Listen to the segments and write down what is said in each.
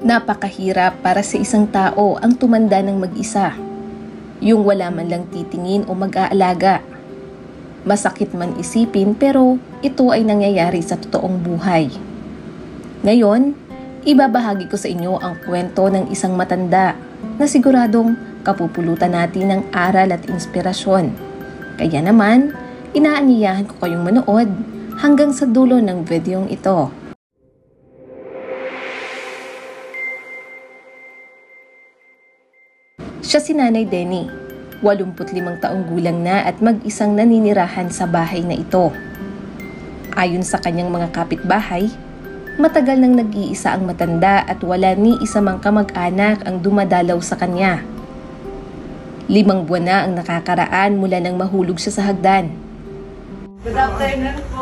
Napakahirap para sa isang tao ang tumanda ng mag-isa. Yung wala man lang titingin o mag-aalaga. Masakit man isipin pero ito ay nangyayari sa totoong buhay. Ngayon, ibabahagi ko sa inyo ang kwento ng isang matanda na siguradong kapupulutan natin ng aral at inspirasyon. Kaya naman, inaanyayahan ko kayong manood hanggang sa dulo ng videong ito. Siya si Nanay Denny, 85 taong gulang na at mag-isang naninirahan sa bahay na ito. Ayon sa kanyang mga kapitbahay, matagal nang nag-iisa ang matanda at wala ni isa mang kamag-anak ang dumadalaw sa kanya. 5 buwan na ang nakakaraan mula nang mahulog siya sa hagdan. Good afternoon po.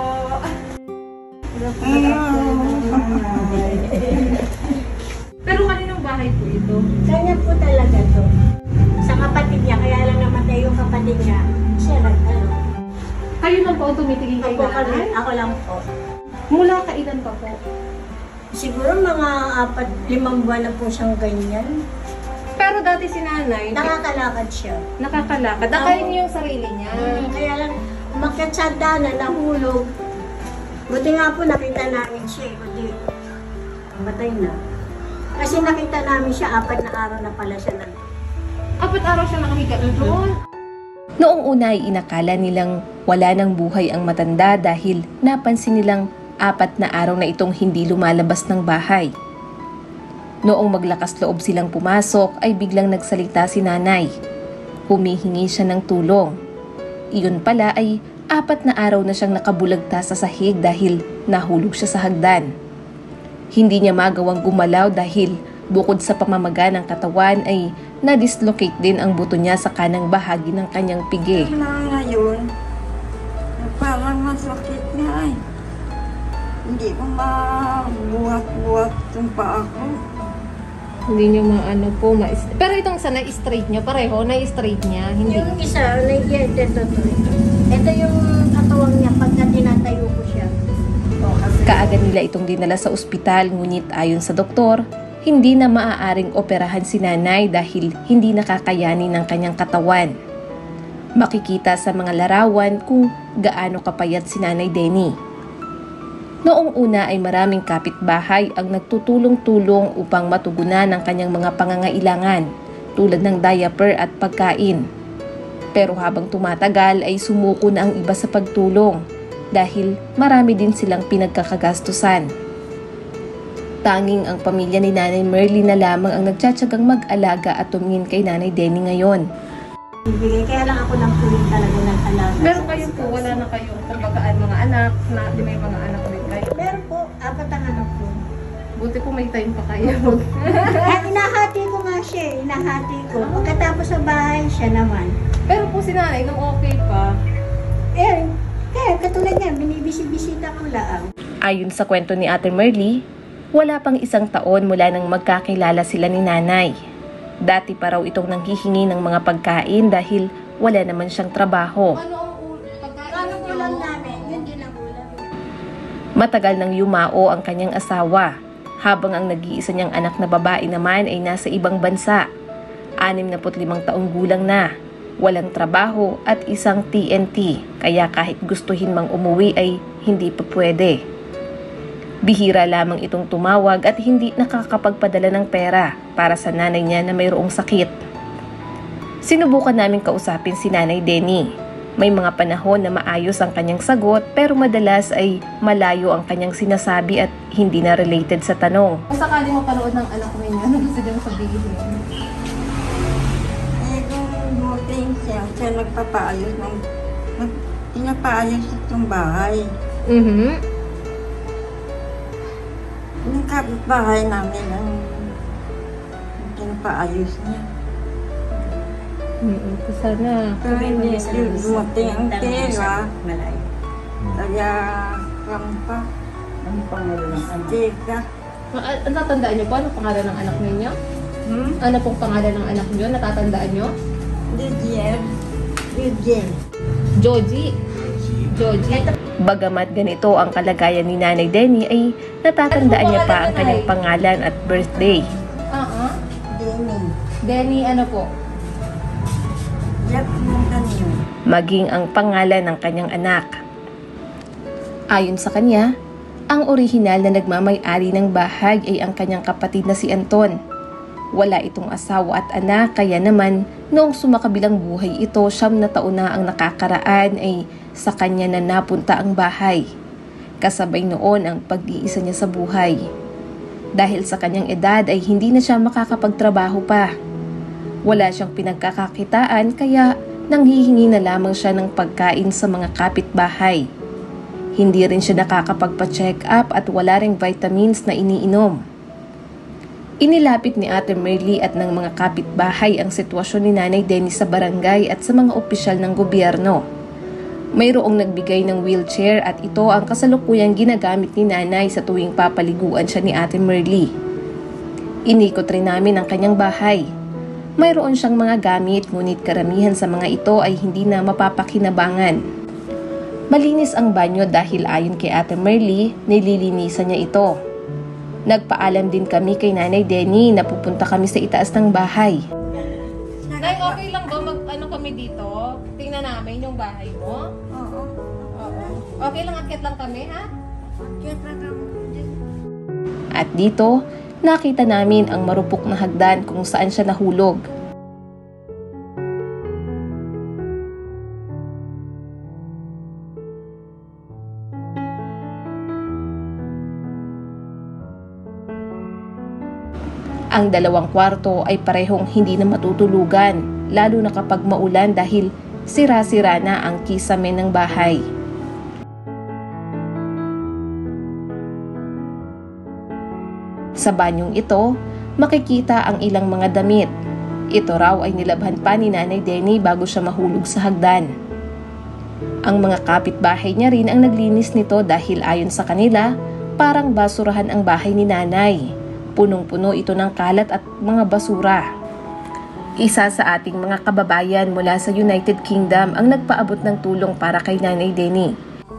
Pero kaninong bahay po ito? Kanya po talaga to. Sa kapatid niya, kaya lang namatay yung kapatid niya. Siya lang, Kayo lang po tumitingin kay nanay? Ako lang po. Mula kailan pa po? Siguro mga 4-5 buwan na po siyang ganyan. Pero dati si nanay, Nakakalakad siya. nakakalakad. Nakain niyo yung sarili niya. Kaya lang, umakyat sa hagdanan, nahulog. Buti nga po nakita namin siya. Buti, patay na. Kasi nakita namin siya, 4 na araw na pala siya nandun. 4 araw siya nakahiga doon. Noong una ay inakala nilang wala ng buhay ang matanda dahil napansin nilang 4 na araw na itong hindi lumalabas ng bahay. Noong maglakas loob silang pumasok ay biglang nagsalita si nanay. Humihingi siya ng tulong. Iyon pala ay 4 na araw na siyang nakabulagta sa sahig dahil nahulog siya sa hagdan. Hindi niya magawang gumalaw dahil bukod sa pamamaga ng katawan ay na-dislocate din ang buto niya sa kanang bahagi ng kanyang pigi. Ngayon, parang masakit nga eh. Hindi ko mabuhat-buhat yung paa ko. Hindi niyo maano po, pero itong sana straight niya, pareho na straight niya, hindi. Yung isa, ito yung katawang niya pagka tinatayo ko siya. Kaagad nila itong dinala sa ospital ngunit ayon sa doktor, hindi na maaaring operahan si nanay dahil hindi nakakayanin ng kanyang katawan. Makikita sa mga larawan kung gaano kapayat si Nanay Denny. Noong una ay maraming kapitbahay ang nagtutulong-tulong upang matugunan ang kanyang mga pangangailangan tulad ng diaper at pagkain. Pero habang tumatagal ay sumuko na ang iba sa pagtulong dahil marami din silang pinagkakagastusan. Tanging ang pamilya ni Nanay Merly na lamang ang nagtsatsagang mag-alaga at tumingin kay Nanay Denny ngayon. Kaya lang ako lang tuloy talaga ng alaga. Pero kayo po, wala na kayong kumbagaan mga anak, na may mga anak rin kayo. Meron po, 4 ang anak ko. Buti po may time pa kayo. Inahati ko nga siya, inahati ko. Pagkatapos sa bahay, siya naman. Pero po si nanay, nung okay pa. Kaya katulad niya, binibisi-bisita ko lang. Ayon sa kwento ni Ate Merly, wala pang 1 taon mula nang magkakilala sila ni nanay. Dati pa raw itong nanghihingi ng mga pagkain dahil wala naman siyang trabaho. Ano ulam namin? Yun din ang ulam. Matagal nang yumao ang kanyang asawa, habang ang nag-iisa niyang anak na babae naman ay nasa ibang bansa. 65 taong gulang na, walang trabaho at isang TNT, kaya kahit gustuhin mang umuwi ay hindi pa pwede. Bihira lamang itong tumawag at hindi nakakapagpadala ng pera para sa nanay niya na mayroong sakit. Sinubukan namin kausapin si Nanay Denny. May mga panahon na maayos ang kanyang sagot pero madalas ay malayo ang kanyang sinasabi at hindi na related sa tanong. Kung sakali mo panood ng anak ko niya, ano gusto niyang sabihin? Eh kung dumating siya nagpapaayos ng pinapaayos itong bahay. Yung kapitbahay namin ang pinapaayos niya. Sana. Pero hindi dumating ang pera. Malayo. Kaya rampa. Ano pangalan ng anak? Teka. Natatandaan niyo po ano pangalan ng anak ninyo? Ano pong pangalan ng anak niyo? Natatandaan niyo? Lydia. Joji. Joji. Bagamat ganito ang kalagayan ni Nanay Denny ay natatandaan niya pa ang kanyang pangalan at birthday. Denny. Denny ano po? Yep, yung kanyo. Maging ang pangalan ng kanyang anak. Ayon sa kanya, ang orihinal na nagmamay-ari ng bahay ay ang kanyang kapatid na si Anton. Wala itong asawa at anak, kaya naman noong sumakabilang buhay ito, 9 na taon na ang nakakaraan ay sa kanya na napunta ang bahay. Kasabay noon ang pag-iisa niya sa buhay. Dahil sa kanyang edad ay hindi na siya makakapagtrabaho pa. Wala siyang pinagkakakitaan kaya nanghihingi na lamang siya ng pagkain sa mga kapitbahay. Hindi rin siya nakakapagpa-check up at wala ring vitamins na iniinom. Inilapit ni Ate Merly at ng mga kapitbahay ang sitwasyon ni Nanay Denny sa barangay at sa mga opisyal ng gobyerno. Mayroong nagbigay ng wheelchair at ito ang kasalukuyang ginagamit ni Nanay sa tuwing papaliguan siya ni Ate Merly. Inikot rin namin ang kanyang bahay. Mayroon siyang mga gamit ngunit karamihan sa mga ito ay hindi na mapapakinabangan. Malinis ang banyo dahil ayon kay Ate Merly, nililinisan niya ito. Nagpaalam din kami kay Nanay Denny na pupunta kami sa itaas ng bahay. Nay, okay lang ba mag-ano kami dito? Tingnan namin yung bahay mo? Oo. Oo. Okay lang, akit lang kami, ha? Kaya lang. At dito, nakita namin ang marupok na hagdan kung saan siya nahulog. Ang 2 kwarto ay parehong hindi na matutulugan, lalo na kapag maulan dahil sira-sira na ang kisame ng bahay. Sa banyong ito, makikita ang ilang mga damit. Ito raw ay nilabhan pa ni Nanay Denny bago siya mahulog sa hagdan. Ang mga kapitbahay niya rin ang naglinis nito dahil ayon sa kanila, parang basurahan ang bahay ni Nanay. Punong-puno ito ng kalat at mga basura. Isa sa ating mga kababayan mula sa United Kingdom ang nagpaabot ng tulong para kay Nanay Denny.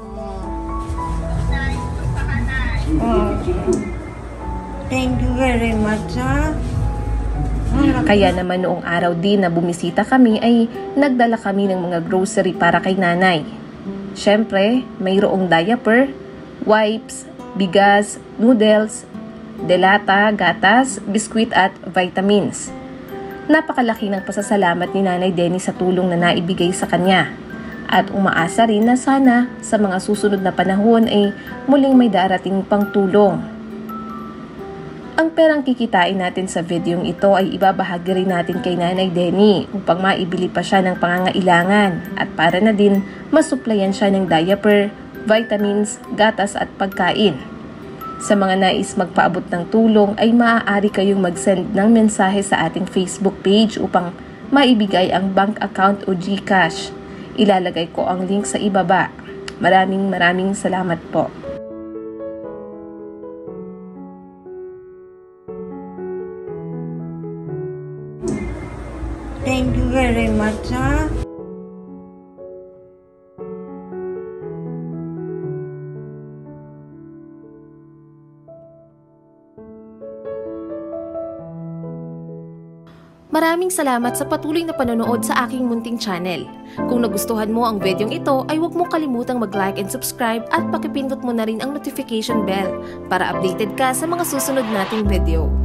Thank you very much, ha? Kaya naman noong araw din na bumisita kami ay nagdala kami ng mga grocery para kay Nanay. Siyempre, mayroong diaper, wipes, bigas, noodles, delata, gatas, biskwit at vitamins. Napakalaki ng pasasalamat ni Nanay Denny sa tulong na naibigay sa kanya. At umaasa rin na sana sa mga susunod na panahon ay muling may darating pang tulong. Ang perang kikitain natin sa videong ito ay ibabahagi rin natin kay Nanay Denny upang maibili pa siya ng pangangailangan at para na din masuplayan siya ng diaper, vitamins, gatas at pagkain. Sa mga nais magpaabot ng tulong ay maaari kayong mag-send ng mensahe sa ating Facebook page upang maibigay ang bank account o GCash. Ilalagay ko ang link sa ibaba. Maraming salamat po. Thank you very much, ha? Maraming salamat sa patuloy na panonood sa aking munting channel. Kung nagustuhan mo ang videong ito ay huwag mo kalimutang mag-like and subscribe at pakipindot mo na rin ang notification bell para updated ka sa mga susunod nating video.